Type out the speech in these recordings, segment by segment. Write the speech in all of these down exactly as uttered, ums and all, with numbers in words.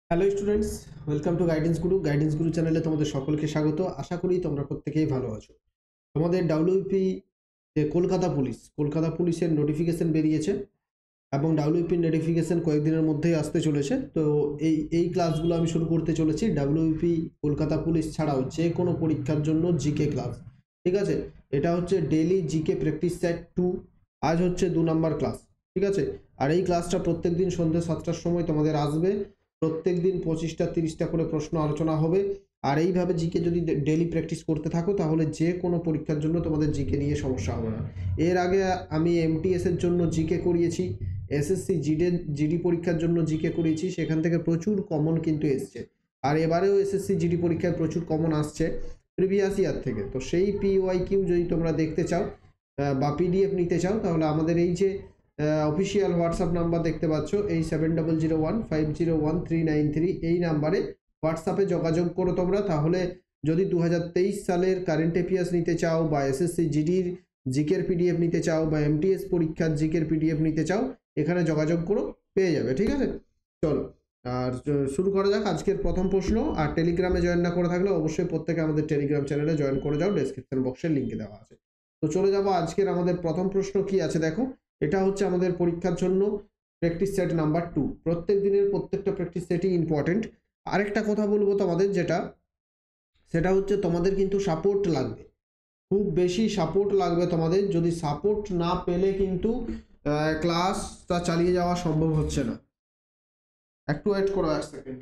Hello students, welcome to guidance guru. Guidance guru চ্যানেলে তোমাদের সকলকে স্বাগত। আশা করি তোমরা প্রত্যেকেই ভালো আছো। তোমাদের ডাব্লিউপি যে কলকাতা পুলিশ কলকাতা পুলিশের নোটিফিকেশন বেরিয়েছে এবং ডাব্লিউপি নোটিফিকেশন কয়েকদিনের মধ্যেই আসতে চলেছে। তো এই এই ক্লাসগুলো আমি শুরু করতে চলেছি ডাব্লিউপি কলকাতা পুলিশ ছাড়াও যে কোনো পরীক্ষার জন্য জিকে ক্লাস। ঠিক আছে, এটা হচ্ছে daily GK practice set two. আজ হচ্ছে দু নম্বর ক্লাস। ঠিক আছে, আর এই ক্লাসটা প্রত্যেক দিন সন্ধ্যে সাতটার সময় তোমাদের আসবে। প্রত্যেক দিন পঁচিশটা তিরিশটা করে প্রশ্ন আলোচনা হবে। আর এইভাবে জিকে যদি ডেইলি প্র্যাকটিস করতে থাকো তাহলে যে কোনো পরীক্ষার জন্য তোমাদের জিকে নিয়ে সমস্যা হবে না। এর আগে আমি এমটিএস এর জন্য জিকে করিয়েছি, এসএসসি জিডি জিডি পরীক্ষার জন্য জিকে করিয়েছি, সেখান থেকে প্রচুর কমন কিন্তু এসছে। আর এবারেও এসএসসি জিডি পরীক্ষায় প্রচুর কমন আসছে প্রিভিয়াস ইয়ার থেকে। তো সেই পিওয়াই কিউ যদি তোমরা দেখতে চাও বা পিডিএফ নিতে চাও তাহলে আমাদের এই যে অফিসিয়াল হোয়াটসঅ্যাপ নাম্বার দেখতে পাচ্ছ, এই seven double zero one five zero one three nine three, এই নাম্বারে হোয়াটসঅ্যাপে যোগাযোগ করো তোমরা। তাহলে যদি দু হাজার তেইশ সালের কারেন্ট অ্যাফেয়ার্স নিতে চাও বা এসএসসি জিডির জিকের পিডিএফ নিতে চাও বা এমটিএস পরীক্ষার জিকের পিডিএফ নিতে চাও, এখানে যোগাযোগ করো, পেয়ে যাবে। ঠিক আছে, চলো আর শুরু করা যাক আজকের প্রথম প্রশ্ন। আর টেলিগ্রামে জয়েন না করে থাকলে অবশ্যই প্রত্যেকে আমাদের টেলিগ্রাম চ্যানেলে জয়েন করে যাও, ডেসক্রিপশন বক্সের লিঙ্ক দেওয়া আছে। তো চলে যাবো আজকের আমাদের প্রথম প্রশ্ন কি আছে দেখো। এটা হচ্ছে আমাদের পরীক্ষার জন্য প্র্যাকটিস সেট নাম্বার টু। প্রত্যেক দিনের প্রত্যেকটা প্র্যাকটিস সেটই ইম্পর্টেন্ট। আরেকটা কথা বলবো তোমাদের, যেটা সেটা হচ্ছে তোমাদের কিন্তু সাপোর্ট লাগবে, খুব বেশি সাপোর্ট লাগবে তোমাদের। যদি সাপোর্ট না পেলে কিন্তু ক্লাসটা চালিয়ে যাওয়া সম্ভব হচ্ছে না। একটু ওয়েট করো এক সেকেন্ড।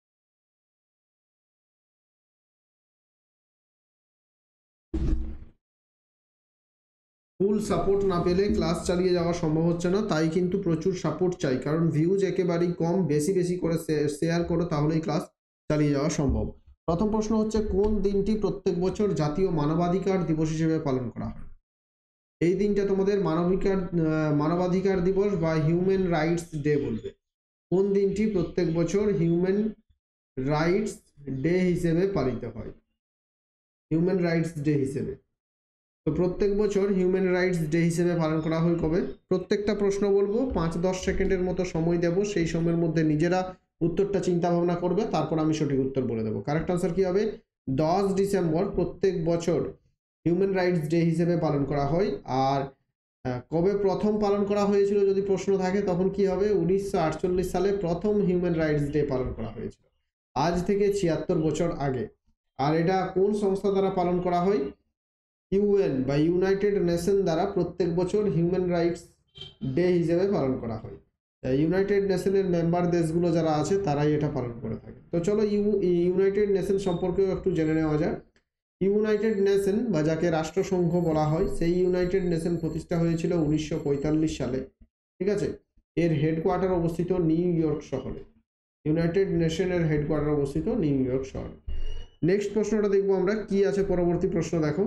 ফুল সাপোর্ট না পেলে ক্লাস চালিয়ে যাওয়া সম্ভব হচ্ছে না, তাই কিন্তু প্রচুর সাপোর্ট চাই, কারণ ভিউজ একেবারেই কম। বেশি বেশি করে শেয়ার করো, তাহলেই ক্লাস চালিয়ে যাওয়া সম্ভব। প্রথম প্রশ্ন হচ্ছে, কোন দিনটি প্রত্যেক বছর জাতীয় মানবাধিকার দিবস হিসেবে পালন করা হয়? এই দিনটা তোমাদের মানবিকার মানবাধিকার দিবস বা হিউম্যান রাইটস ডে বলবে। কোন দিনটি প্রত্যেক বছর হিউম্যান রাইটস ডে হিসেবে পালিত হয়? হিউম্যান রাইটস ডে হিসেবে। তো প্রত্যেক বছর হিউম্যান রাইটস ডে হিসেবে পালন করা হয় কবে? প্রত্যেকটা প্রশ্ন বলবো, পাঁচ দশ সেকেন্ডের মতো সময় দেব, সেই সময়ের মধ্যে নিজেরা উত্তরটা চিন্তা ভাবনা করবে, তারপর আমি সঠিক উত্তর বলে দেবো। কারেক্ট আনসার কি হবে? দশ ডিসেম্বর প্রত্যেক বছর হিউম্যান রাইটস ডে হিসেবে পালন করা হয়। আর কবে প্রথম পালন করা হয়েছিল যদি প্রশ্ন থাকে, তখন কি হবে? উনিশশো আটচল্লিশ সালে প্রথম হিউম্যান রাইটস ডে পালন করা হয়েছিল, আজ থেকে ছিয়াত্তর বছর আগে। আর এটা কোন সংস্থা দ্বারা পালন করা হয়? ইউএন বা ইউনাইটেড নেশন দ্বারা প্রত্যেক বছর হিউম্যান রাইটস ডে হিসেবে পালন করা হয়। ইউনাইটেড নেশনের মেম্বার দেশগুলো যারা আছে তারাই এটা পালন করে থাকে। তো চলো ইউ ইউনাইটেড নেশন সম্পর্কেও একটু জেনে নেওয়া যায়। ইউনাইটেড নেশন বা যাকে রাষ্ট্রসংঘ বলা হয়, সেই ইউনাইটেড নেশন প্রতিষ্ঠা হয়েছিল উনিশশো পঁয়তাল্লিশ সালে। ঠিক আছে, এর হেডকোয়ার্টার অবস্থিত নিউ ইয়র্ক শহরে। ইউনাইটেড নেশনের হেডকোয়ার্টার অবস্থিত নিউ ইয়র্ক শহরে। নেক্সট প্রশ্নটা দেখবো আমরা, কি আছে পরবর্তী প্রশ্ন দেখো।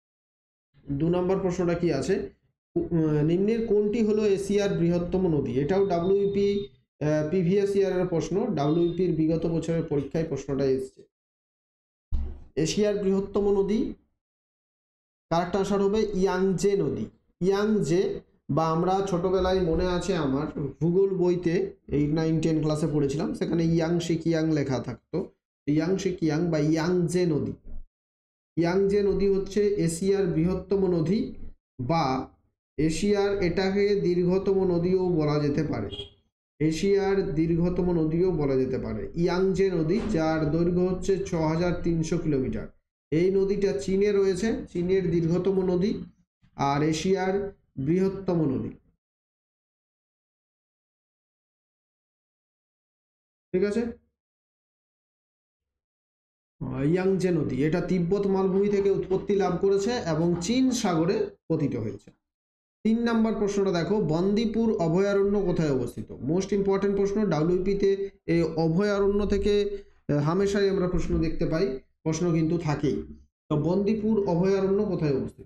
দু নম্বর প্রশ্নটা কি আছে, নিম্নের কোনটি হলো এশিয়ার বৃহত্তম নদী? এটাও ডাব্লিউপি প্রিভিয়াস ইয়ারের প্রশ্ন, ডাব্লিউপির বিগত বছরের পরীক্ষায় প্রশ্নটা এসছে। এশিয়ার বৃহত্তম নদী কারেক্ট আনসার হবে ইয়াংজে নদী। ইয়াংজে, বা আমরা ছোটবেলায় মনে আছে আমার ভূগোল বইতে এইট নাইন টেন ক্লাসে পড়েছিলাম, সেখানে ইয়াংশি কিয়াং লেখা থাকতো। ইয়াংশি কিয়াং বা ইয়াংজে নদী। ইয়াংজে নদী হচ্ছে এশিয়ার বৃহত্তম নদী, বা এশিয়ার এটাকে দীর্ঘতম নদীও বলা যেতে পারে। এশিয়ার দীর্ঘতম নদীও বলা যেতে পারে ইয়াংজে নদী, যার দৈর্ঘ্য হচ্ছে ছ হাজার তিনশো কিলোমিটার। এই নদীটা চীনে রয়েছে, চীনের দীর্ঘতম নদী আর এশিয়ার বৃহত্তম নদী। ঠিক আছে, ইয়াংজে নদী এটা তিব্বত মালভূমি থেকে উৎপত্তি লাভ করেছে এবং চীন সাগরে পতিত হয়েছে। তিন নম্বর প্রশ্নটা দেখো, বন্দিপুর অভয়ারণ্য কোথায় অবস্থিত? মোস্ট ইম্পর্টেন্ট প্রশ্ন, ডাব্লিউপিতে এই অভয়ারণ্য থেকে হামেশাই আমরা প্রশ্ন দেখতে পাই, প্রশ্ন কিন্তু থাকেই। তো বন্দিপুর অভয়ারণ্য কোথায় অবস্থিত?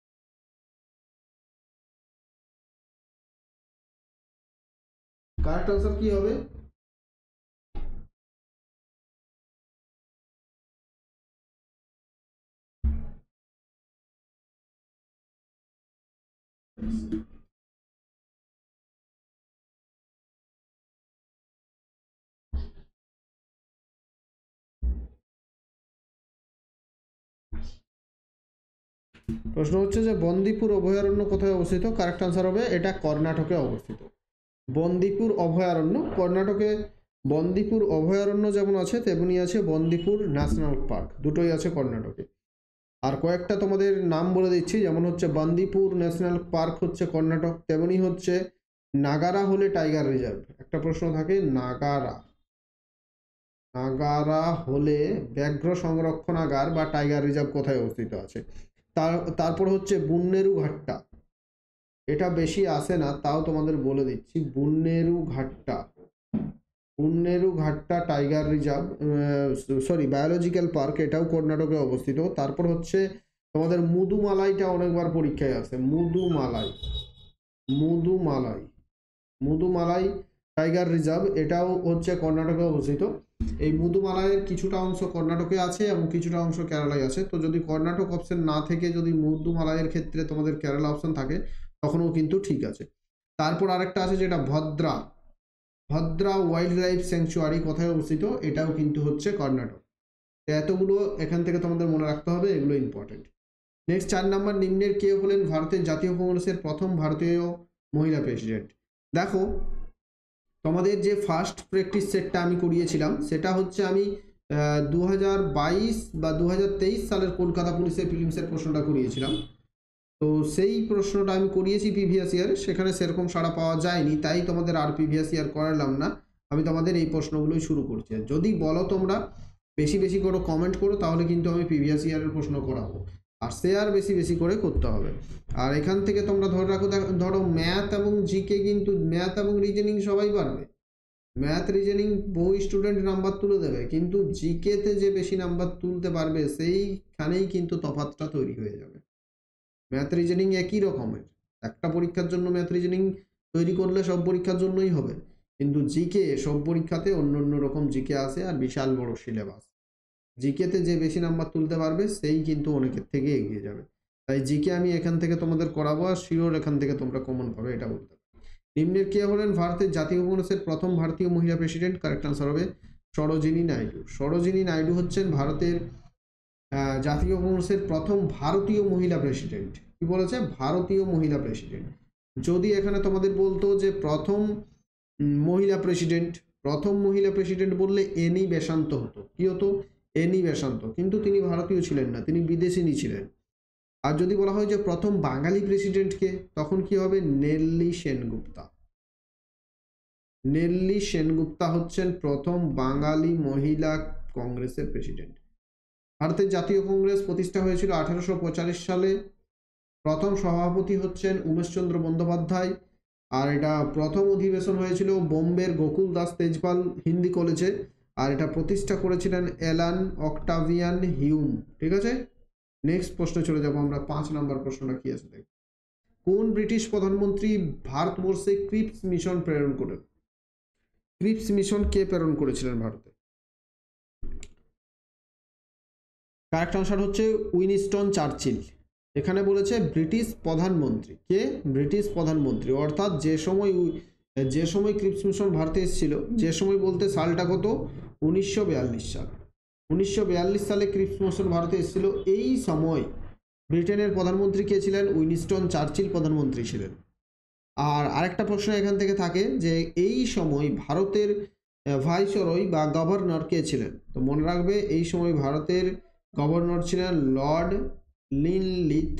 কারেক্ট আনসার কি হবে? প্রশ্ন হচ্ছে যে বন্দিপুর অভয়ারণ্য কোথায় অবস্থিত? কারেক্ট আনসার হবে এটা কর্ণাটকে অবস্থিত। বন্দিপুর অভয়ারণ্য কর্ণাটকে। বন্দিপুর অভয়ারণ্য যেমন আছে তেমনি আছে বন্দিপুর ন্যাশনাল পার্ক, দুটোই আছে কর্ণাটকে। আর কয়েকটা তোমাদের নাম বলে দিচ্ছি, যেমন হচ্ছে বন্দিপুর ন্যাশনাল পার্ক হচ্ছে কর্ণাটক, তেমনি হচ্ছে নাগারা হলে টাইগার রিজার্ভ। একটা প্রশ্ন থাকে, নাগারা নাগারা হলে ব্যাঘ্র সংরক্ষণাগার বা টাইগার রিজার্ভ কোথায় অবস্থিত আছে? তার তারপর হচ্ছে বুন্নেরু ঘাট্টা, এটা বেশি আসে না তাও তোমাদের বলে দিচ্ছি, Bannerghatta Bannerghatta tiger reserve, sorry biological park, এটাও কর্ণাটকে অবস্থিত। তারপর হচ্ছে তোমাদের মুদুমালাইটা অনেকবার পরীক্ষায় আসে, মুদুমালাই মুদুমালাই মুদুমালাই টাইগার রিজার্ভ, এটাও হচ্ছে কর্ণাটকে অবস্থিত। এই মুদুমালাইয়ের কিছুটা অংশ কর্ণাটকে আছে এবং কিছুটা অংশ কেরালায় আছে। তো যদি কর্ণাটক অপশন না থেকে যদি মুদুমালাইয়ের ক্ষেত্রে তোমাদের কেরালা অপশন থাকে তখনও কিন্তু ঠিক আছে। তারপর আরেকটা আছে যেটা Bhadra Bhadra wild life sanctuary কোথায় অবস্থিত? এটাও কিন্তু হচ্ছে কর্ণাটক। এতগুলো এখান থেকে তোমাদের মনে রাখতে হবে, এগুলো ইম্পর্টেন্ট। নেক্সট চার নাম্বার, নিম্নের কে হলেন ভারতের জাতীয় কংগ্রেসের প্রথম ভারতীয় মহিলা প্রেসিডেন্ট? দেখো তোমাদের যে ফার্স্ট প্র্যাকটিস সেটটা আমি করিয়েছিলাম সেটা হচ্ছে আমি দু হাজার বাইশ বা দু হাজার তেইশ সালের কলকাতা পুলিশের প্রিলিমসের প্রশ্নটা করিয়েছিলাম। তো সেই প্রশ্নটা আমি করিয়েছি প্রিভিয়াস ইয়ার, সেখানে সেরকম সাড়া পাওয়া যায়নি, তাই তোমাদের আর প্রিভিয়াস ইয়ার করালাম না, আমি তোমাদের এই প্রশ্নগুলোই শুরু করছি। যদি বলো তোমরা বেশি বেশি করে কমেন্ট করো তাহলে কিন্তু আমি প্রিভিয়াস ইয়ারের প্রশ্ন করাবো, আর শেয়ার বেশি বেশি করে করতে হবে। আর এখান থেকে তোমরা ধরে রাখো, ধরো ম্যাথ এবং জিকে, কিন্তু ম্যাথ এবং রিজনিং সবাই পারবে, ম্যাথ রিজনিং বহু স্টুডেন্ট নাম্বার তুলে দেবে, কিন্তু জিকেতে যে বেশি নাম্বার তুলতে পারবে সেইখানেই কিন্তু তফাৎটা তৈরি হয়ে যাবে। ম্যাথ রিজনিং একই রকমের, একটা পরীক্ষার জন্য ম্যাথ রিজনিং তৈরি করলে সব পরীক্ষার জন্যই হবে, কিন্তু জিকে সব পরীক্ষাতে অন্য অন্য রকম জিকে আসে আর বিশাল বড় সিলেবাস। জিকেতে যে বেশি নাম্বার তুলতে পারবে সেই কিন্তু অনেকের থেকে এগিয়ে যাবে, তাই জিকে আমি এখান থেকে তোমাদের করাবো, আর শিওর এখান থেকে তোমরা কমন পাবে, এটা বলতে পারো। নিম্নের কে হলেন ভারতের জাতীয় কংগ্রেসের প্রথম ভারতীয় মহিলা প্রেসিডেন্ট? কারেক্ট আনসার হবে সরোজিনী নাইডু। সরোজিনী নাইডু হচ্ছেন ভারতের জাতীয় কংগ্রেসের প্রথম ভারতীয় মহিলা প্রেসিডেন্ট। কি বলেছে? ভারতীয় মহিলা প্রেসিডেন্ট। যদি এখানে তোমাদের বলতো যে প্রথম মহিলা প্রেসিডেন্ট, প্রথম মহিলা প্রেসিডেন্ট বললে এনি বেসান্ত হতো। কি হতো? এনি বেসান্ত, কিন্তু তিনি ভারতীয় ছিলেন না, তিনি বিদেশিনী ছিলেন। আর যদি বলা হয় যে প্রথম বাঙালি প্রেসিডেন্টকে, তখন কি হবে? নেল্লি সেনগুপ্তা। নেল্লি সেনগুপ্তা হচ্ছেন প্রথম বাঙালি মহিলা কংগ্রেসের প্রেসিডেন্ট। ভারতের জাতীয় কংগ্রেস প্রতিষ্ঠা হয়েছিল আঠারোশো পঁয়তাল্লিশ সালে। প্রথম সভাপতি হচ্ছেন উমেশচন্দ্র বন্দ্যোপাধ্যায়, আর এটা প্রথম অধিবেশন হয়েছিল বোম্বের গোকুল দাস তেজপাল হিন্দি কলেজে, আর এটা প্রতিষ্ঠা করেছিলেন অ্যালান অক্টাভিয়ান হিউম। ঠিক আছে, নেক্সট প্রশ্নে চলে যাব আমরা। পাঁচ নম্বর প্রশ্নটা কি আছে দেখ। কোন ব্রিটিশ প্রধানমন্ত্রী ভারতবর্ষে ক্রিপস মিশন প্রেরণ করেন? ক্রিপস মিশন কে প্রেরণ করেছিলেন ভারতে? কারেক্ট আনসার হচ্ছে উইনস্টন চার্চিল। এখানে বলেছে ব্রিটিশ প্রধানমন্ত্রী কে? ব্রিটিশ প্রধানমন্ত্রী, অর্থাৎ যে সময় যে সময় ক্রিপস মিশন ভারতে এসেছিল, যে সময় বলতে সালটা কত? উনিশশো বিয়াল্লিশ সাল। উনিশশো বিয়াল্লিশ সালে ক্রিপস মিশন ভারতে এসেছিল। এই সময় ব্রিটেনের প্রধানমন্ত্রী কে ছিলেন? উইনস্টন চার্চিল প্রধানমন্ত্রী ছিলেন। আর আরেকটা প্রশ্ন এখান থেকে থাকে যে এই সময় ভারতের ভাইসরয় বা গভর্নর কে ছিলেন? তো মনে রাখবে এই সময় ভারতের গভর্নর ছিলেন Lord Linlithgow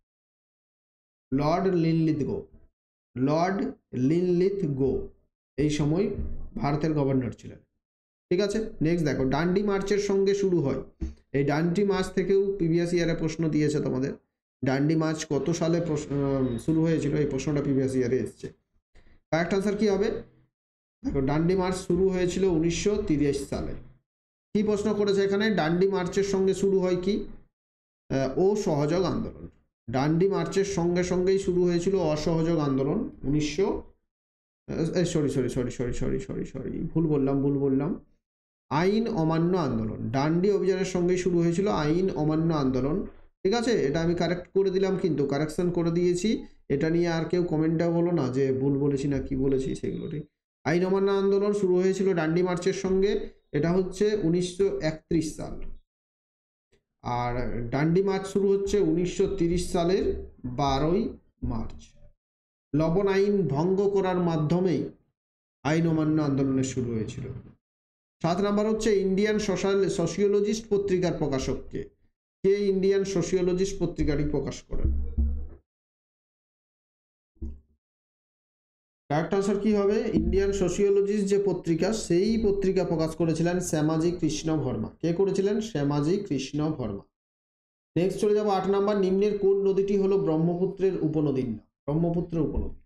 Lord Linlithgow Lord Linlithgow এই সময় ভারতের গভর্নর ছিলেন। ঠিক আছে, নেক্সট দেখো, ডান্ডি মার্চের সঙ্গে শুরু হয়। এই ডান্ডি মার্চ থেকেও প্রিভিয়াস ইয়ারে প্রশ্ন দিয়েছে তোমাদের। ডান্ডি মার্চ কত সালে শুরু হয়েছিল? এই প্রশ্নটা প্রিভিয়াস ইয়ারে এসছে। কারেক্ট আনসার কি হবে? দেখো, ডান্ডি মার্চ শুরু হয়েছিল উনিশশো তিরিশ সালে। কি প্রশ্ন করেছে এখানে? ডান্ডি মার্চের সঙ্গে শুরু হয় কি? অসহযোগ আন্দোলন। ডান্ডি মার্চের সঙ্গে সঙ্গেই শুরু হয়েছিল অসহযোগ আন্দোলন উনিশশো sorry sorry sorry sorry sorry sorry sorry ভুল বললাম ভুল বললাম আইন অমান্য আন্দোলন। ডান্ডি অভিযানের সঙ্গেই শুরু হয়েছিল আইন অমান্য আন্দোলন। ঠিক আছে, এটা আমি কারেক্ট করে দিলাম, কিন্তু কারেকশন করে দিয়েছি। এটা নিয়ে আর কেউ কমেন্টটা বলো না যে ভুল বলেছি না কি বলেছি, সেগুলো ঠিক। আইন অমান্য আন্দোলন শুরু হয়েছিল ডান্ডি মার্চের সঙ্গে, এটা হচ্ছে উনিশশো একত্রিশ সাল। আর ডান্ডি মার্চ শুরু হচ্ছে উনিশশো তিরিশ সালের বারোই মার্চ। লবণ আইন ভঙ্গ করার মাধ্যমেই আইন অমান্য আন্দোলনের শুরু হয়েছিল। সাত নাম্বার হচ্ছে ইন্ডিয়ান সোশ্যাল সোশিওলজিস্ট পত্রিকার প্রকাশককে, কে ইন্ডিয়ান সোশিওলজিস্ট পত্রিকাটি প্রকাশ করেন? কারেক্ট আনসার কি হবে? ইন্ডিয়ান সোশিওলজিস্ট যে পত্রিকা, সেই পত্রিকা প্রকাশ করেছিলেন শ্যামাজি কৃষ্ণ বর্মা। কে করেছিলেন? শ্যামাজি কৃষ্ণ বর্মা। নেক্সট চলে যাবো আট নাম্বার, নিম্নের কোন নদীটি হলো ব্রহ্মপুত্রের উপনদীর নাম? ব্রহ্মপুত্রের উপনদী।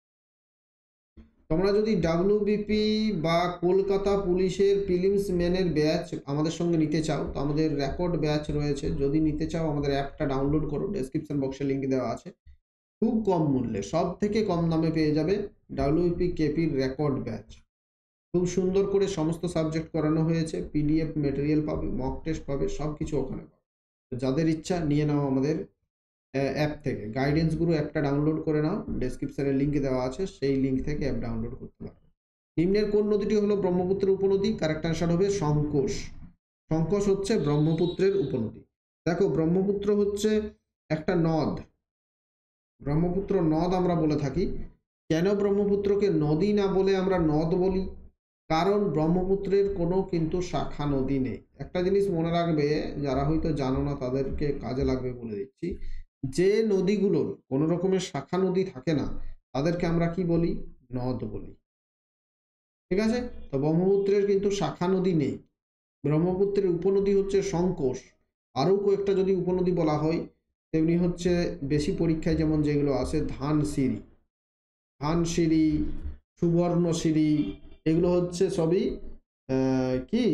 তোমরা যদি ডাব্লিউবিপি বা কলকাতা পুলিশের প্রিলিমস মেনের ব্যাচ আমাদের সঙ্গে নিতে চাও, তো আমাদের রেকর্ড ব্যাচ রয়েছে। যদি নিতে চাও আমাদের অ্যাপটা ডাউনলোড করো, ডেসক্রিপশন বক্সে লিঙ্ক দেওয়া আছে। খুব কম মূল্যে, সব থেকে কম দামে পেয়ে যাবে ডাব্লিউবিপি কেপির রেকর্ড ব্যাচ। খুব সুন্দর করে সমস্ত সাবজেক্ট করানো হয়েছে, পিডিএফ মেটেরিয়াল পাবে, মক টেস্ট পাবে, সব কিছু ওখানে পাবে। যাদের ইচ্ছা নিয়ে নাও আমাদের অ্যাপ থেকে। গাইডেন্সগুলো অ্যাপটা ডাউনলোড করে নাও, ডেসক্রিপশনে লিঙ্ক দেওয়া আছে, সেই লিঙ্ক থেকে অ্যাপ ডাউনলোড করতে পারবে। নিম্নের কোন নদীটি হলো ব্রহ্মপুত্রের উপনদী? কারেক্ট আনসার হবে সংকোষ। সংকোষ হচ্ছে ব্রহ্মপুত্রের উপনদী। দেখো, ব্রহ্মপুত্র হচ্ছে একটা নদ, ব্রহ্মপুত্র নদ আমরা বলে থাকি। কেন ব্রহ্মপুত্রকে নদী না বলে আমরা নদ বলি? কারণ ব্রহ্মপুত্রের কোনো কিন্তু শাখা নদী নেই। একটা জিনিস মনে রাখবে, যারা হয়তো জানো না তাদেরকে কাজে লাগবে বলে দিচ্ছি, যে নদীগুলোর কোনো রকমের শাখা নদী থাকে না তাদেরকে আমরা কি বলি? নদ বলি। ঠিক আছে? তো ব্রহ্মপুত্রের কিন্তু শাখা নদী নেই। ব্রহ্মপুত্রের উপনদী হচ্ছে সংকোষ। আরও কয়েকটা যদি উপনদী বলা হয় তেমনি হচ্ছে বেশি পরীক্ষায় যেমন যেগুলো আসে, ধানসিঁড়ি, ধানসিঁড়ি, সুবর্ণসিঁড়ি, এগুলো হচ্ছে সবই কি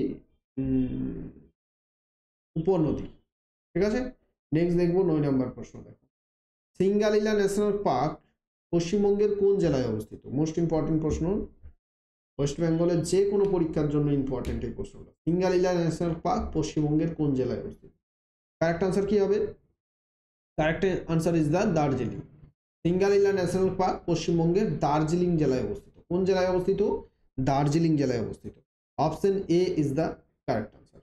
উপনদী। ঠিক আছে? নেক্সট দেখবো নয় নম্বর প্রশ্ন। দেখো, সিঙ্গালিলা ন্যাশনাল পার্ক পশ্চিমবঙ্গের কোন জেলায় অবস্থিত? মোস্ট ইম্পর্টেন্ট প্রশ্ন, ওয়েস্ট বেঙ্গলের যে কোনো পরীক্ষার জন্য ইম্পর্টেন্ট এই প্রশ্নটা। সিঙ্গালিলা ন্যাশনাল পার্ক পশ্চিমবঙ্গের কোন জেলায় অবস্থিত? কারেক্ট আনসার কি হবে? Correct answer is the Darjeeling. Singalila national park পশ্চিমবঙ্গের দার্জিলিং জেলায় অবস্থিত। কোন জেলায় অবস্থিত? দার্জিলিং জেলায় অবস্থিত। Option A is the correct answer.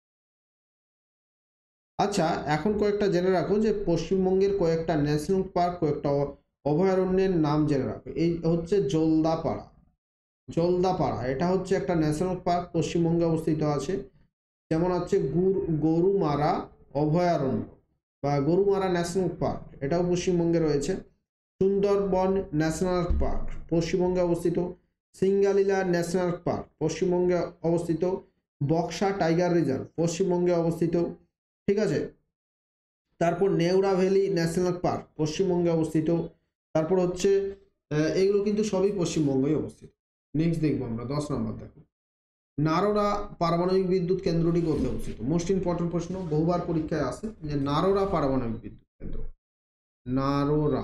আচ্ছা, এখন কয়েকটা জেনে রাখো যে পশ্চিমবঙ্গের কয়েকটা ন্যাশনাল পার্ক, কয়েকটা অভয়ারণ্যের নাম জেনে রাখো। এই হচ্ছে জলদাপাড়া, জলদাপাড়া এটা হচ্ছে একটা ন্যাশনাল পার্ক, পশ্চিমবঙ্গে অবস্থিত আছে। যেমন হচ্ছে গরুমারা অভয়ারণ্য বা গরুমারা ন্যাশনাল পার্ক, এটাও পশ্চিমবঙ্গে রয়েছে। সুন্দরবন ন্যাশনাল পার্ক পশ্চিমবঙ্গে অবস্থিত। সিঙ্গালিলা ন্যাশনাল পার্ক পশ্চিমবঙ্গে অবস্থিত। বক্সা টাইগার রিজার্ভ পশ্চিমবঙ্গে অবস্থিত। ঠিক আছে? তারপর নেওড়া ভ্যালি ন্যাশনাল পার্ক পশ্চিমবঙ্গে অবস্থিত। তারপর হচ্ছে এগুলো কিন্তু সবই পশ্চিমবঙ্গেই অবস্থিত। নেক্সট দেখবো আমরা দশ নম্বর। দেখো, নারোরা পারমাণবিক বিদ্যুৎ কেন্দ্রটি কোথায় অবস্থিত? মোস্ট ইম্পর্টেন্ট প্রশ্ন, বহুবার পরীক্ষায় আসে যে নারোরা পারমাণবিক বিদ্যুৎ কেন্দ্র, নারোরা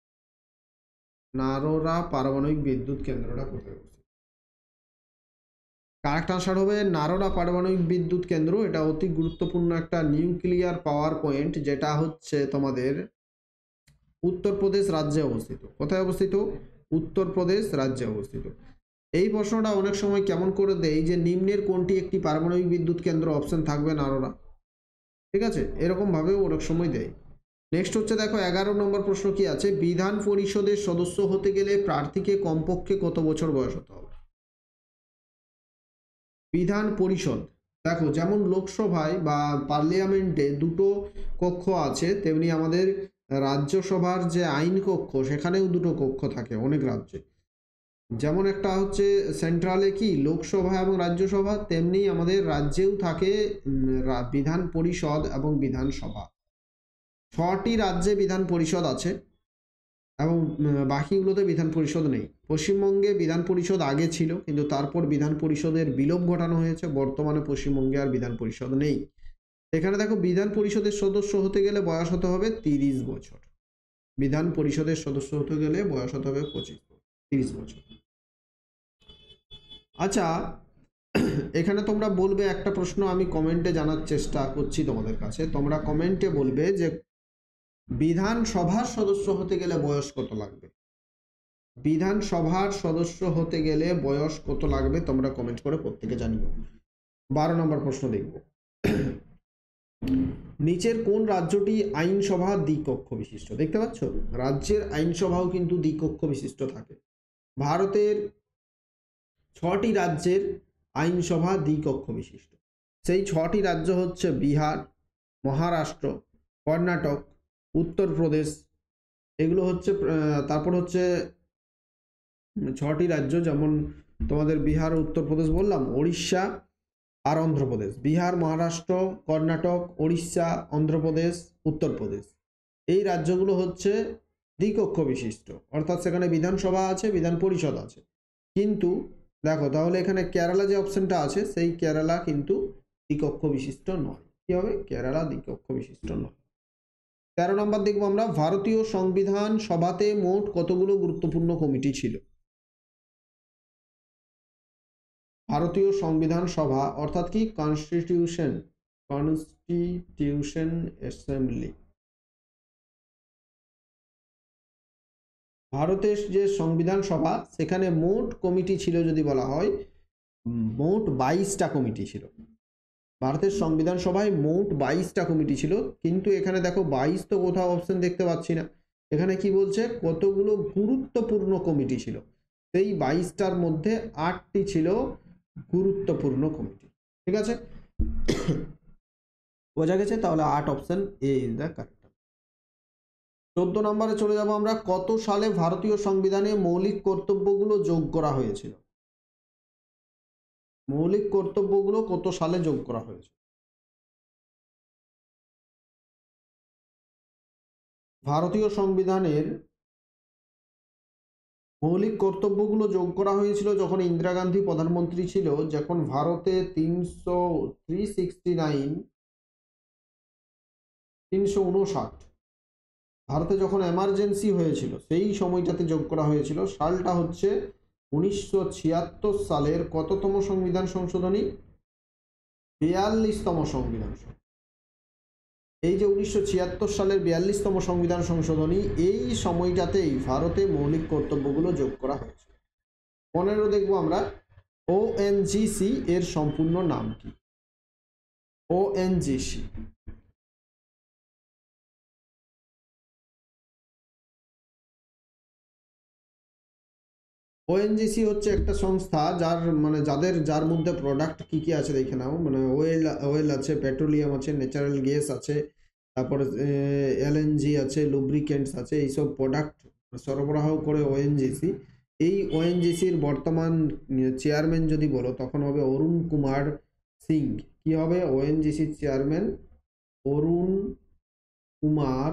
নারোরা পারমাণবিক বিদ্যুৎ কেন্দ্রটা কোথায় অবস্থিত? কারেক্ট আনসার হবে নারোরা পারমাণবিক বিদ্যুৎ কেন্দ্র। এটা অতি গুরুত্বপূর্ণ একটা নিউক্লিয়ার পাওয়ার পয়েন্ট, যেটা হচ্ছে তোমাদের উত্তরপ্রদেশ রাজ্যে অবস্থিত। কোথায় অবস্থিত? উত্তরপ্রদেশ রাজ্যে অবস্থিত। এই প্রশ্নটা অনেক সময় কেমন করে দেয় যে নিম্নের কোনটি একটি পারমাণবিক বিদ্যুৎ কেন্দ্র, অপশন থাকবে নারোরা। ঠিক আছে? এরকম ভাবেও অনেক সময় দেয়। নেক্সট হচ্ছে দেখো এগারো নম্বর প্রশ্ন কি আছে, বিধান পরিষদের সদস্য হতে গেলে প্রার্থীকে কমপক্ষে কত বছর বয়স হতে হবে? বিধান পরিষদ, দেখো যেমন লোকসভায় বা পার্লামেন্টে দুটো কক্ষ আছে, তেমনি আমাদের রাজ্যসভার যে আইন কক্ষ সেখানেও দুটো কক্ষ থাকে অনেক রাজ্যে। যেমন একটা হচ্ছে সেন্ট্রালে কি লোকসভা এবং রাজ্যসভা, তেমনি আমাদের রাজ্যেও থাকে বিধান পরিষদ এবং বিধানসভা। ছটি রাজ্যে বিধান পরিষদ আছে এবং বাকিগুলোতে বিধান পরিষদ নেই। পশ্চিমবঙ্গে বিধান পরিষদ আগে ছিল, কিন্তু তারপর বিধান পরিষদের বিলোপ ঘটানো হয়েছে। বর্তমানে পশ্চিমবঙ্গে আর বিধান পরিষদ নেই। এখানে দেখো বিধান পরিষদের সদস্য হতে গেলে বয়স হতে হবে তিরিশ বছর। বিধান পরিষদের সদস্য হতে গেলে বয়স হতে হবে পঁচিশ তিরিশ বছর। আচ্ছা, এখানে তোমরা বলবে একটা প্রশ্ন আমি কমেন্টে জানার চেষ্টা করছি তোমাদের কাছে। তোমরা কমেন্টে বলবে যে বিধানসভার সদস্য হতে গেলে বয়স কত লাগবে? বিধানসভার সদস্য হতে গেলে বয়স কত লাগবে তোমরা কমেন্ট করে প্রত্যেকে জানিও। বারো নম্বর প্রশ্ন দেখব। নিচের কোন রাজ্যটি আইনসভা দ্বিকক্ষ বিশিষ্ট? দেখতে পাচ্ছ রাজ্যের আইনসভাও কিন্তু দ্বিকক্ষ বিশিষ্ট থাকে। ভারতের ছটি রাজ্যের আইনসভা দ্বিকক্ষ বিশিষ্ট। সেই ছটি রাজ্য হচ্ছে বিহার, মহারাষ্ট্র, কর্ণাটক, উত্তরপ্রদেশ, এগুলো হচ্ছে। তারপর হচ্ছে ছটি রাজ্য, যেমন তোমাদের বিহার, উত্তরপ্রদেশ বললাম, ওড়িশা আর অন্ধ্রপ্রদেশ। বিহার, মহারাষ্ট্র, কর্ণাটক, ওড়িশা, অন্ধ্রপ্রদেশ, উত্তরপ্রদেশ, এই রাজ্যগুলো হচ্ছে দ্বিকক্ষ বিশিষ্ট, অর্থাৎ সেখানে বিধানসভা আছে, বিধান পরিষদ আছে। কিন্তু দেখো তাহলে এখানে কেরালা যে অপশনটা আছে, সেই কেরালা কিন্তু দ্বিকক্ষ বিশিষ্ট নয়। কি হবে? কেরালা দ্বিকক্ষ বিশিষ্ট নয়। তেরো নম্বর দেখবো আমরা, ভারতীয় সংবিধান সভাতে মোট কতগুলো গুরুত্বপূর্ণ কমিটি ছিল? ভারতীয় সংবিধান সভা অর্থাৎ কি? Constitution constitution assembly. ভারতের যে সংবিধান সভা, সেখানে মোট কমিটি ছিল যদি বলা হয়, মোট বাইশটা কমিটি ছিল। ভারতের সংবিধান সভায় মোট বাইশটা কমিটি ছিল, কিন্তু এখানে দেখো বাইশ তো কোথাও অপশন দেখতে পাচ্ছি না। এখানে কি বলছে? কতগুলো গুরুত্বপূর্ণ কমিটি ছিল। সেই বাইশটার মধ্যে আটটি ছিল গুরুত্বপূর্ণ কমিটি। ঠিক আছে, বোঝা গেছে? তাহলে আট option A is the correct. চোদ্দ নম্বরে চলে যাব আমরা, কত সালে ভারতীয় সংবিধানে মৌলিক কর্তব্যগুলো যোগ করা হয়েছিল? মৌলিক কর্তব্যগুলো কত সালে যোগ করা হয়েছে? ভারতীয় সংবিধানের মৌলিক কর্তব্যগুলো যোগ করা হয়েছিল যখন ইন্দিরা গান্ধী প্রধানমন্ত্রী ছিল, যখন ভারতে তিনশো থ্রি সিক্সটি নাইন তিনশো উনষাট ভারতে যখন এমার্জেন্সি হয়েছিল, সেই সময়টাতে যোগ করা হয়েছিল। সালটা হচ্ছে উনিশশো ছিয়াত্তর সালের কততম সংবিধান সংশোধনী? বিয়াল্লিশতম সংবিধান। এই যে উনিশশো ছিয়াত্তর সালের বিয়াল্লিশতম সংবিধান সংশোধনী, এই সময়টাতেই ভারতে মৌলিক কর্তব্যগুলো যোগ করা হয়েছে। পনেরো দেখবো আমরা, ওএনজিসি এর সম্পূর্ণ নাম কি? ওএনজিসি ওএনজিসি হচ্ছে একটা সংস্থা যার মানে যাদের যার মধ্যে প্রোডাক্ট কি কি আছে দেখে নাও। মানে ওয়েল ওয়েল আছে, পেট্রোলিয়াম আছে, ন্যাচারাল গ্যাস আছে, তারপরে এলএনজি আছে, লুব্রিকেন্টস আছে, এইসব প্রোডাক্ট সরবরাহ করে ওএনজিসি। এই ওএনজিসির বর্তমান চেয়ারম্যান যদি বলো তখন হবে অরুণ কুমার সিং। কি হবে? ওএনজিসির চেয়ারম্যান অরুণ কুমার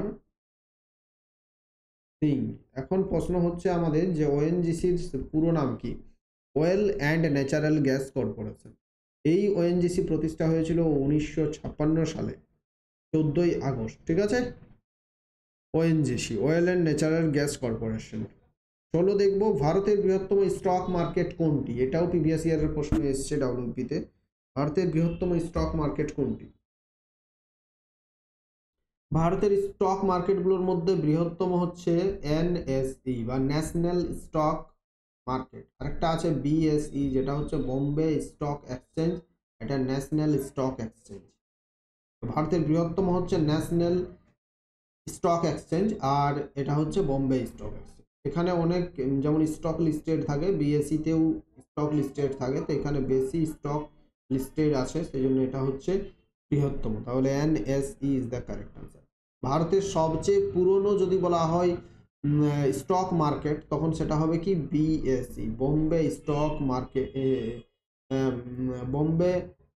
সিং। এখন প্রশ্ন হচ্ছে আমাদের যে ওএনজিসির পুরো নাম কি? Oil and natural gas corporation. এই ওএনজিসি প্রতিষ্ঠা হয়েছিল উনিশশো ছাপ্পান্ন সালে চোদ্দই আগস্ট। ঠিক আছে, ONGC oil and natural gas corporation. চলো দেখবো, ভারতের বৃহত্তম স্টক মার্কেট কোনটি? এটাও প্রিভিয়াস ইয়ারের প্রশ্ন এসছে ডাব্লিউপিতে। ভারতের বৃহত্তম স্টক মার্কেট কোনটি? ভারতের স্টক মার্কেটগুলোর মধ্যে বৃহত্তম হচ্ছে এনএসই বা ন্যাশনাল স্টক মার্কেট। আরেকটা আছে বিএসই, যেটা হচ্ছে বোম্বে স্টক এক্সচেঞ্জ, এটা ন্যাশনাল স্টক এক্সচেঞ্জ। ভারতের বৃহত্তম হচ্ছে ন্যাশনাল স্টক এক্সচেঞ্জ, আর এটা হচ্ছে বোম্বে স্টক এক্সচেঞ্জ। এখানে অনেক যেমন স্টক লিস্টেড থাকে, বিএসইতেও স্টক লিস্টেড থাকে, তো এখানে বেশি স্টক লিস্টেড আছে, সেই জন্য এটা হচ্ছে বৃহত্তম। তাহলে NSE is the correct answer. ভারতের সবচেয়ে পুরনো যদি বলা হয় স্টক মার্কেট, তখন সেটা হবে কি? BSE, Bombay stock market. Bombay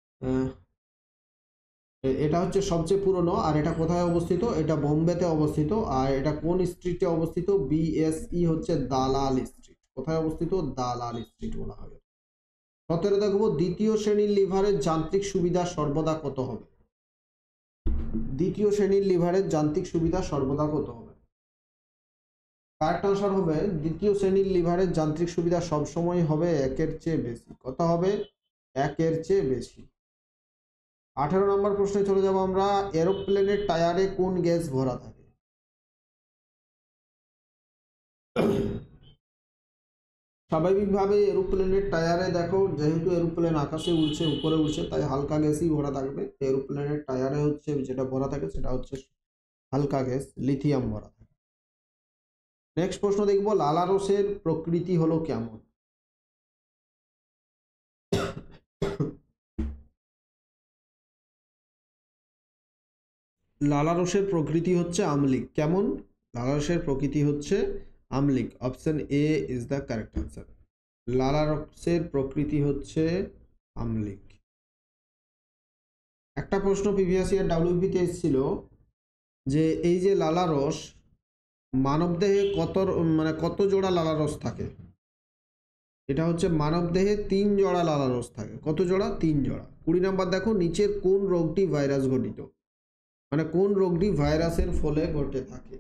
এটা হচ্ছে সবচেয়ে পুরনো। আর এটা কোথায় অবস্থিত? এটা বোম্বেতে অবস্থিত। আর এটা কোন স্ট্রিটে অবস্থিত? বিএসই হচ্ছে দালাল স্ট্রিট। কোথায় অবস্থিত? দালাল স্ট্রিট বলা হয়। সতেরো দেখবো, দ্বিতীয় শ্রেণীর লিভারের যান্ত্রিক সুবিধা সর্বদা কত হবে? দ্বিতীয় শ্রেণীর লিভারের যান্ত্রিক সুবিধা সর্বদা কত হবে? কারেক্ট আনসার হবে, দ্বিতীয় শ্রেণীর লিভারের যান্ত্রিক সুবিধা সবসময় হবে একের চেয়ে বেশি। কত হবে? একের চেয়ে বেশি। আঠারো নম্বর প্রশ্নে চলে যাব আমরা, এরোপ্লেনের টায়ারে কোন গ্যাস ভরা থাকে? স্বাভাবিকভাবে এরোপ্লেনের টায়ারে দেখো, যেহেতু এরোপ্লেন আকাশে উড়ছে, উপরে উড়ছে, তাই হালকা গ্যাসই ভরা থাকবে। এরোপ্লেনের টায়ারে হচ্ছে যেটা ভরা থাকে সেটা হচ্ছে হালকা গ্যাস, লিথিয়াম ভরা থাকে। নেক্সট প্রশ্ন দেখব, লালারসের প্রকৃতি হলো কেমন? লালারসের প্রকৃতি হচ্ছে আম্লিক। কেমন? লালারসের প্রকৃতি হচ্ছে আম্লিক। Option A is the correct answer. লালারসের প্রকৃতি হচ্ছে আম্লিক। একটা প্রশ্ন প্রিভিয়াস ইয়ার ডাব্লিউবিতে এসেছিল যে এই যে লালারস, মানবদেহে কত মানে কত জোড়া লালারস থাকে? এটা হচ্ছে মানবদেহে তিন জোড়া লালারস থাকে। কত জোড়া? তিন জোড়া। কুড়ি নাম্বার দেখো, নিচের কোন রোগটি ভাইরাস ঘটিত? মানে কোন রোগটি ভাইরাসের ফলে ঘটে থাকে?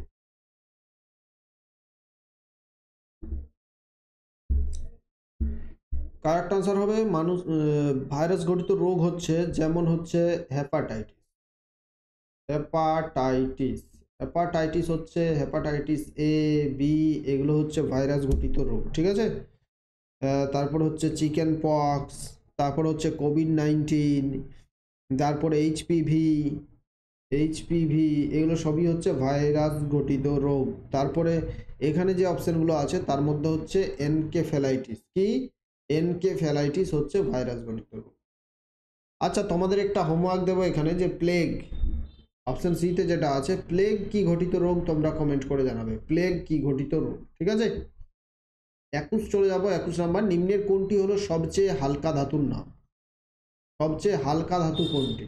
কারেক্ট আনসার হবে মানুষ ভাইরাস ঘটিত রোগ হচ্ছে, যেমন হচ্ছে হেপাটাইটিস। হেপাটাইটিস হেপাটাইটিস হচ্ছে হেপাটাইটিস এ, বি, এগুলো হচ্ছে ভাইরাস ঘটিত রোগ। ঠিক আছে। তারপর হচ্ছে চিকেন পক্স, তারপর হচ্ছে কোভিড নাইন্টিন, তারপরে এইচপিভি এইচপিভি এগুলো সবই হচ্ছে ভাইরাস ঘটিত রোগ। তারপরে এখানে যে অপশনগুলো আছে তার মধ্যে হচ্ছে এনকেফেলাইটিস। কি? এনকেফেলাইটিস হচ্ছে ভাইরাস ঘটিত রোগ। আচ্ছা, তোমাদের একটা হোমওয়ার্ক দেবো এখানে, যে প্লেগ, অপশন সিতে যেটা আছে, প্লেগ কি ঘটিত রোগ, তোমরা কমেন্ট করে জানাবে প্লেগ কি ঘটিত রোগ। ঠিক আছে। একুশ চলে যাবো। একুশ নাম্বার, নিম্নের কোনটি হলো সবচেয়ে হালকা ধাতুর নাম? সবচেয়ে হালকা ধাতু কোনটি?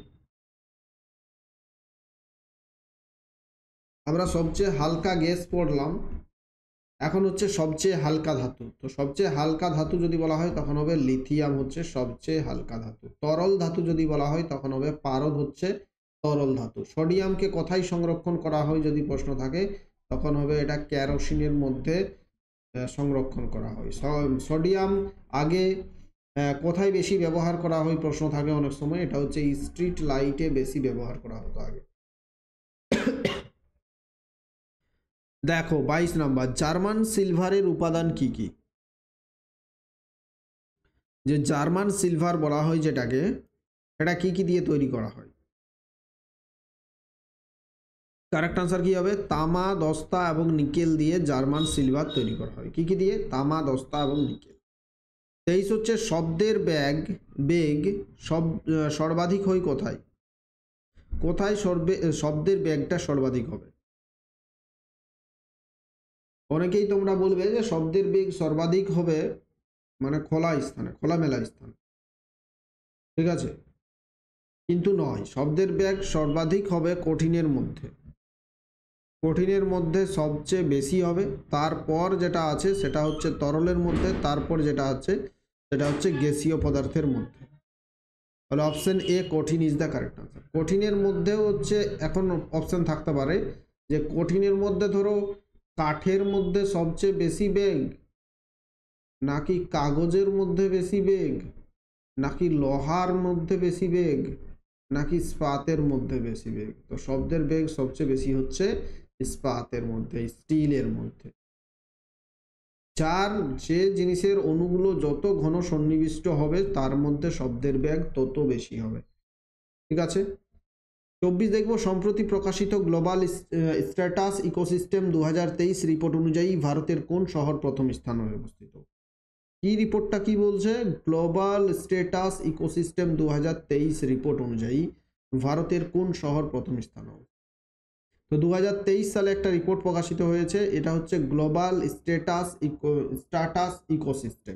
আমরা সবচেয়ে হালকা গ্যাস পড়লাম, এখন হচ্ছে সবচেয়ে হালকা ধাতু। তো সবচেয়ে হালকা ধাতু যদি বলা হয় তখন হবে লিথিয়াম হচ্ছে সবচেয়ে হালকা ধাতু। তরল ধাতু যদি বলা হয় তখন হবে পারদ হচ্ছে তরল ধাতু। সোডিয়ামকে কোথায় সংরক্ষণ করা হয় যদি প্রশ্ন থাকে তখন হবে এটা কেরোসিনের মধ্যে সংরক্ষণ করা হয়। সোডিয়াম আগে কোথায় বেশি ব্যবহার করা হয় প্রশ্ন থাকে অনেক সময়, এটা হচ্ছে স্ট্রিট লাইটে বেশি ব্যবহার করা হতো আগে। দেখো বাইশ নাম্বার, জার্মান সিলভারের উপাদান কি কি? যে জার্মান সিলভার বলা হয় যেটাকে, এটা কি কি দিয়ে তৈরি করা হয়? কারেক্ট আনসার কি হবে? তামা, দস্তা এবং নিকেল দিয়ে জার্মান সিলভার তৈরি করা হয়। কি কি দিয়ে? তামা, দস্তা এবং নিকেল। তেইশ হচ্ছে শব্দের ব্যাগ বেগ সব সর্বাধিক হয় কোথায়? কোথায় সর্বে শব্দের ব্যাগটা সর্বাধিক হবে? অনেকেই তোমরা বলবে যে শব্দের বেগ সর্বাধিক হবে মানে খোলা স্থানে, খোলামেলা স্থানে। ঠিক আছে, কিন্তু নয়। শব্দের বেগ সর্বাধিক হবে কঠিনের মধ্যে। কঠিনের মধ্যে সবচেয়ে বেশি হবে, তারপর যেটা আছে সেটা হচ্ছে তরলের মধ্যে, তারপর যেটা আছে সেটা হচ্ছে গ্যাসীয় পদার্থের মধ্যে। তাহলে অপশন এ কঠিন ইজ দ্য কারেক্ট আনসার। কঠিনের মধ্যেও হচ্ছে এখন অপশন থাকতে পারে যে কঠিনের মধ্যে ধরো কাঠের মধ্যে সবচেয়ে বেশি বেগ, নাকি কাগজের মধ্যে বেশি বেগ, নাকি লোহার মধ্যে বেশি বেগ, নাকি ইস্পাতের মধ্যে বেশি বেগ? তো শব্দের বেগ সবচেয়ে বেশি হচ্ছে ইস্পাতের মধ্যে, স্টিলের মধ্যে। যার যে জিনিসের অণুগুলো যত ঘন সন্নিবিষ্ট হবে তার মধ্যে শব্দের বেগ তত বেশি হবে। ঠিক আছে। চব্বিশ দেখবো, সম্প্রতি প্রকাশিত গ্লোবাল স্ট্যাটাস ইকোসিস্টেম দু হাজার তেইশ রিপোর্ট অনুযায়ী ভারতের কোন শহর প্রথম স্থানে অবস্থিত? কি রিপোর্টটা কি বলছে? গ্লোবাল স্ট্যাটাস ইকোসিস্টেম দু হাজার তেইশ রিপোর্ট অনুযায়ী ভারতের কোন শহর প্রথম স্থানে? তো দু হাজার তেইশ সালে একটা রিপোর্ট প্রকাশিত হয়েছে, এটা হচ্ছে global status eco status ecosystem.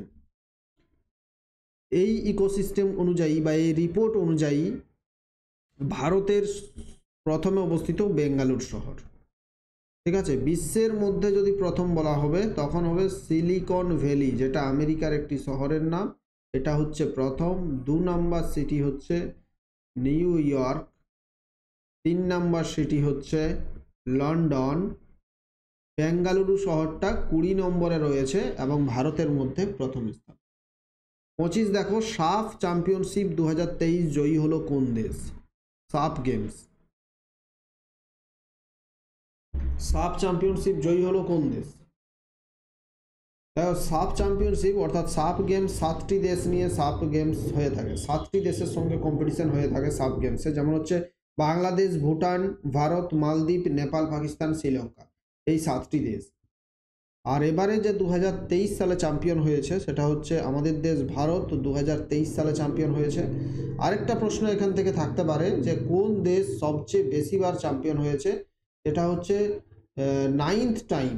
এই ইকোসিস্টেম অনুযায়ী বা এই রিপোর্ট অনুযায়ী ভারতের প্রথমে অবস্থিত বেঙ্গালুর শহর। ঠিক আছে। বিশ্বের মধ্যে যদি প্রথম বলা হবে তখন হবে সিলিকন ভ্যালি, যেটা আমেরিকার একটি শহরের নাম, এটা হচ্ছে প্রথম। দু নম্বর সিটি হচ্ছে নিউ ইয়র্ক, তিন নম্বর সিটি হচ্ছে লন্ডন। বেঙ্গালুরু শহরটা কুড়ি নম্বরে রয়েছে এবং ভারতের মধ্যে প্রথম স্থান। পঁচিশ দেখো, সাফ চ্যাম্পিয়নশিপ দু হাজার তেইশ জয়ী হলো কোন দেশ? সাফ গেমস, সাফ চ্যাম্পিয়নশিপ জয়ী হলো কোন দেশ? দেখো সাফ চ্যাম্পিয়নশিপ অর্থাৎ সাফ গেমস সাতটি দেশ নিয়ে সাফ গেমস হয়ে থাকে, সাতটি দেশের সঙ্গে কম্পিটিশন হয়ে থাকে সাফ গেমসে, যেমন হচ্ছে বাংলাদেশ, ভুটান, ভারত, মালদ্বীপ, নেপাল, পাকিস্তান, শ্রীলঙ্কা, এই সাতটি দেশ। আর এবারে যে দু হাজার তেইশ সালে চ্যাম্পিয়ন হয়েছে সেটা হচ্ছে আমাদের দেশ ভারত, দু হাজার তেইশ সালে চ্যাম্পিয়ন হয়েছে। আরেকটা প্রশ্ন এখান থেকে থাকতে পারে যে কোন দেশ সবচেয়ে বেশিবার চ্যাম্পিয়ন হয়েছে, এটা হচ্ছে নাইন্থ টাইম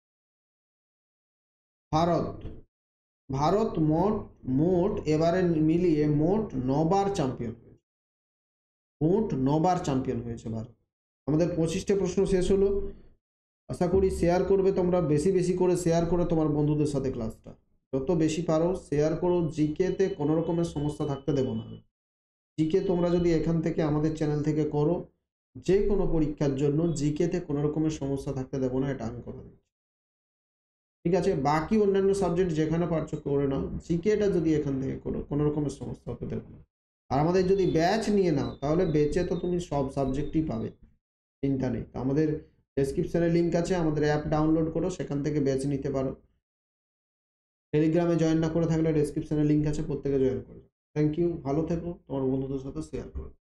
ভারত। ভারত মোট মোট এবারে মিলিয়ে মোট নবার চ্যাম্পিয়ন হয়েছে, মোট নবার চ্যাম্পিয়ন হয়েছে ভারত। আমাদের পঁচিশটা প্রশ্ন শেষ হলো। আশা করি শেয়ার করবে তোমরা, বেশি বেশি করে শেয়ার করে তোমার বন্ধুদের সাথে ক্লাসটা যত বেশি পারো শেয়ার করো। জিকেতে কোনো রকমের সমস্যা থাকতে দেবো না। জিকে তোমরা যদি এখান থেকে আমাদের চ্যানেল থেকে করো, যে কোনো পরীক্ষার জন্য জিকেতে কোনো রকমের সমস্যা থাকতে দেবো না, এটা আমি কথা দিচ্ছি। ঠিক আছে, বাকি অন্যান্য সাবজেক্ট যেখানে পারছো করে নাও, জিকেটা যদি এখান থেকে করো কোনো রকমের সমস্যা হতে দেবো না। আর আমাদের যদি ব্যাচ নিয়ে নাও তাহলে ব্যাচে তো তুমি সব সাবজেক্টই পাবে, চিন্তা নেই। আমাদের ডেসক্রিপশনে লিঙ্ক আছে, আমাদের অ্যাপ ডাউনলোড করো, সেখান থেকে ব্যাচ নিতে পারো। টেলিগ্রামে জয়েন না করে থাকলে ডেসক্রিপশনে লিঙ্ক আছে, প্রত্যেকে জয়েন করো। থ্যাংক ইউ, ভালো থেকো, তোমার বন্ধুদের সাথে শেয়ার করো।